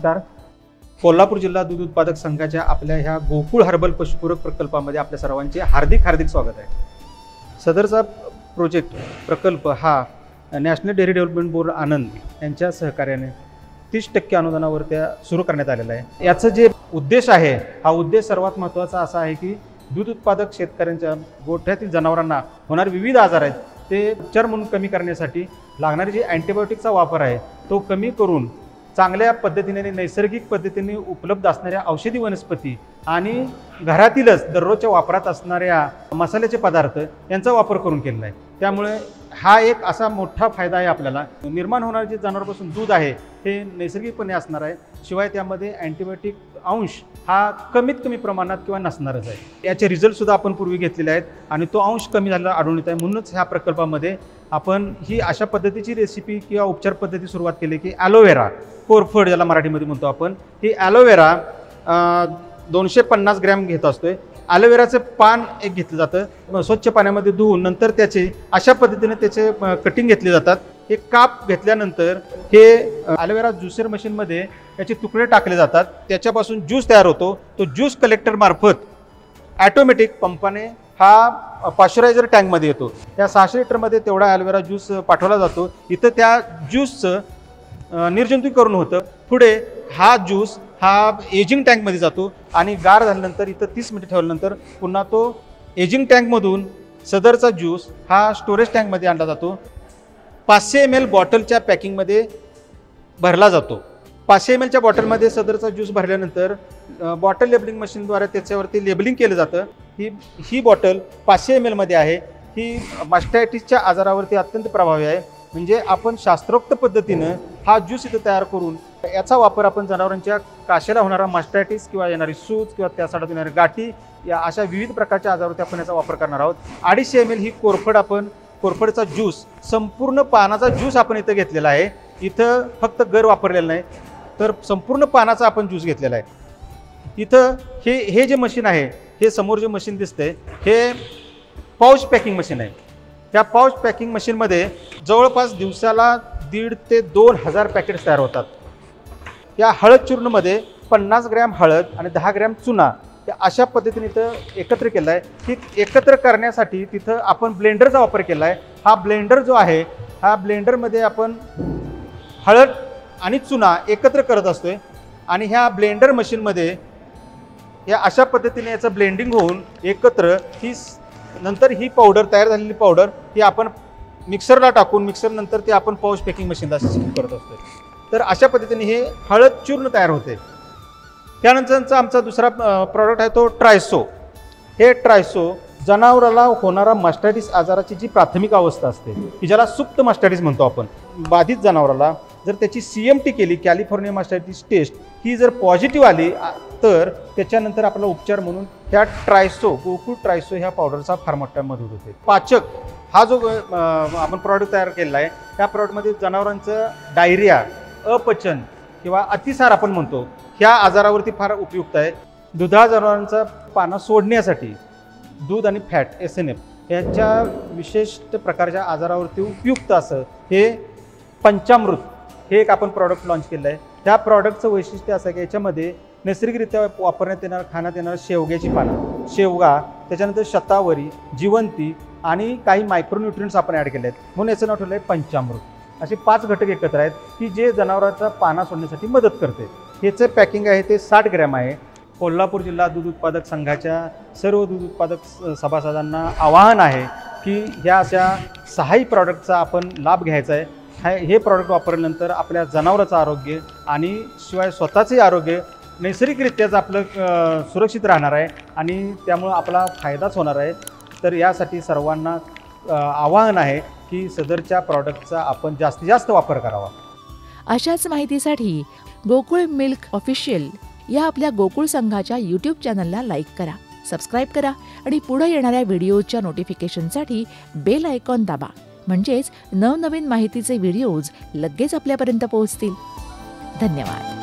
नमस्कार. कोल्हापूर जिल्हा दूध उत्पादक संघाच्या आपल्या ह्या गोकुळ हर्बल पशुपूरक प्रकल्पामध्ये आपल्या सर्वांचे हार्दिक स्वागत आहे. सदरचा प्रकल्प हा national dairy development board Anand यांच्या सहकार्याने 30% अनुदानावर त्या सुरू करण्यात आलेला आहे. याचं जे उद्देश आहे, हा उद्देश सर्वात महत्त्वाचा असा आहे की दूध उत्पादक शेतकऱ्यांच्या गोठ्यातील जनावरांना होणारे विविध आजार आहेत ते उपचार म्हणून कमी करण्यासाठी लागणारी जी अँटीबायोटिकचा वापर आहे तो कमी करून चांगल्या पद्धतीने नैसर्गिक पद्धतीने उपलब्ध असणाऱ्या औषधी वनस्पती आणि घरातीलच दररोजच्या वापरात असणाऱ्या मसाल्याचे पदार्थ यांचा वापर करून केलेला आहे. त्यामुळे हा एक असा मोठा फायदा आहे. आपल्याला निर्माण होणारे जे जनावरांपासून दूध आहे हे नैसर्गिकपणे असणार आहे. शिवाय त्यामध्ये अँटीबायोटिक अंश हा कमीत कमी प्रमाणात किंवा नसणारच आहे. याचे रिझल्टसुद्धा आपण पूर्वी घेतलेले आहेत आणि तो अंश कमी झालेला आढळून येत आहे. म्हणूनच ह्या प्रकल्पामध्ये आपण ही अशा पद्धतीची रेसिपी किंवा उपचार पद्धती सुरुवात केली की ॲलोवेरा कोरफड ज्याला मराठीमध्ये म्हणतो आपण, ही ॲलोवेरा 250 ग्रॅम घेत असतोय. ॲलोवेराचं पान एक घेतलं जातं, स्वच्छ पाण्यामध्ये धुवून नंतर त्याचे अशा पद्धतीने त्याचे कटिंग घेतले जातात. हे काप घेतल्यानंतर हे ॲलोवेरा ज्युसर मशीनमध्ये याचे तुकडे टाकले जातात. त्याच्यापासून ज्यूस तयार होतो. तो ज्यूस कलेक्टर मार्फत ॲटोमॅटिक पंपाने हा पाश्चरायझर टँकमध्ये येतो. या 600 लिटरमध्ये तेवढा ॲलोवेरा ज्यूस पाठवला जातो. इथं त्या ज्यूसचं निर्जंतुकीकरण होतं. पुढे हा ज्यूस हा एजिंग टँकमध्ये जातो आणि गार झाल्यानंतर इथं 30 मिनिटं ठेवल्यानंतर पुन्हा तो एजिंग टँकमधून सदरचा ज्यूस हा स्टोरेज टँकमध्ये आणला जातो. 500 ml बॉटलच्या पॅकिंगमध्ये भरला जातो. 500 mlच्या बॉटलमध्ये सदरचा ज्यूस भरल्यानंतर बॉटल लेबलिंग मशीनद्वारे त्याच्यावरती लेबलिंग केलं जातं. ही बॉटल 500 ml मध्ये आहे. ही मास्टायटिसच्या आजारावरती अत्यंत प्रभावी आहे. म्हणजे आपण शास्त्रोक्त पद्धतीनं हा ज्यूस इथं तयार करून याचा वापर आपण जनावरांच्या काशेला होणारा मास्टायटिस किंवा येणारी सूज किंवा त्यासाठी येणारी गाठी या अशा विविध प्रकारच्या आजारावरती आपण याचा वापर करणार आहोत. 250 ml ही कोरफडचा ज्यूस, संपूर्ण पानाचा ज्यूस आपण इथं घेतलेला आहे. इथं फक्त गर वापरलेलं नाही तर संपूर्ण पानाचा आपण ज्यूस घेतलेला आहे. इथं हे जे मशीन आहे, हे समोर जे मशीन दिसतंय हे पाऊच पॅकिंग मशीन आहे. त्या पाऊच पॅकिंग मशीनमध्ये जवळपास दिवसाला 1,500 ते 2,000 पॅकेट्स तयार होतात. या हळद चूर्णमध्ये 50 ग्रॅम हळद आणि 10 ग्रॅम चुना या अशा पद्धतीने इथं एकत्र केलं आहे. ही एकत्र करण्यासाठी तिथं आपण ब्लेंडरचा वापर केला आहे. हा ब्लेंडर जो आहे, हा ब्लेंडरमध्ये आपण हळद आणि चुना एकत्र करत असतोय आणि ह्या ब्लेंडर मशीनमध्ये या अशा पद्धतीने याचं ब्लेंडिंग होऊन एकत्र नंतर ही पावडर तयार झालेली पावडर ही आपण मिक्सरला टाकून मिक्सरनंतर ते आपण पाऊच पॅकिंग मशीनला शिफ्ट करत असतो. तर अशा पद्धतीने हे हळद चूर्ण तयार होते. त्यानंतरचा आमचा दुसरा प्रॉडक्ट आहे तो ट्रायसो. हे ट्रायसो जनावराला होणारा मास्टायटिस आजाराची जी प्राथमिक अवस्था असते की ज्याला सुप्त मास्टायटिस म्हणतो आपण, बाधित जनावराला जर त्याची CMT केली, कॅलिफोर्निया मास्टायटिस टेस्ट, ही जर पॉझिटिव्ह आली तर त्याच्यानंतर आपला उपचार म्हणून ह्या गोकुळ ट्रायसो ह्या पावडरचा फार मोठा मदत होते. पाचक हा जो आपण प्रॉडक्ट तयार केलेला आहे, त्या प्रॉडक्टमध्ये जनावरांचं डायरिया, अपचन किंवा अतिसार आपण म्हणतो, ह्या आजारावरती फार उपयुक्त आहे. दुधाळ जनावरांचा पाना सोडण्यासाठी दूध आणि फॅट SNF याच्या विशिष्ट प्रकारच्या आजारावरती उपयुक्त असं हे पंचामृत हे एक आपण प्रॉडक्ट लॉन्च केलं आहे. त्या प्रॉडक्टचं वैशिष्ट्य असं की याच्यामध्ये नैसर्गिकरित्या वापरण्यात येणार, खाण्यात येणार शेवग्याची पानं, शेवगा, त्याच्यानंतर शतावरी, जिवंती आणि काही मायक्रोन्यूट्रिएंट्स आपण ॲड केले आहेत. म्हणून याचं नाव ठेवलं आहे पंचामृत. असे 5 घटक एकत्र आहेत की जे जनावरांचा पाना सोडण्यासाठी मदत करते. ह्याचं पॅकिंग आहे ते 60 ग्रॅम आहे. कोल्हापूर जिल्हा दूध उत्पादक संघाच्या सर्व दूध उत्पादक सभासदांना आवाहन आहे की ह्या अशा 6 प्रॉडक्टचा आपण लाभ घ्यायचा आहे. हे प्रॉडक्ट वापरल्यानंतर आपल्या जनावराचं आरोग्य आणि शिवाय स्वतःचंही आरोग्य नैसर्गिकरित्याच आपलं सुरक्षित राहणार आहे आणि त्यामुळं आपला फायदाच होणार आहे. तर यासाठी सर्वांना आवाहन आहे की सदरच्या प्रॉडक्टचा आपण जास्तीत जास्त वापर करावा. अशाच माहितीसाठी गोकुळ मिल्क ऑफिशियल या आपल्या गोकुळ संघाच्या YouTube चॅनलला लाईक करा, सबस्क्राईब करा आणि पुढे येणाऱ्या व्हिडिओच्या नोटिफिकेशनसाठी बेल आयकॉन दाबा. म्हणजेच नवनवीन माहितीचे व्हिडिओज लगेच आपल्यापर्यंत पोहोचतील. धन्यवाद.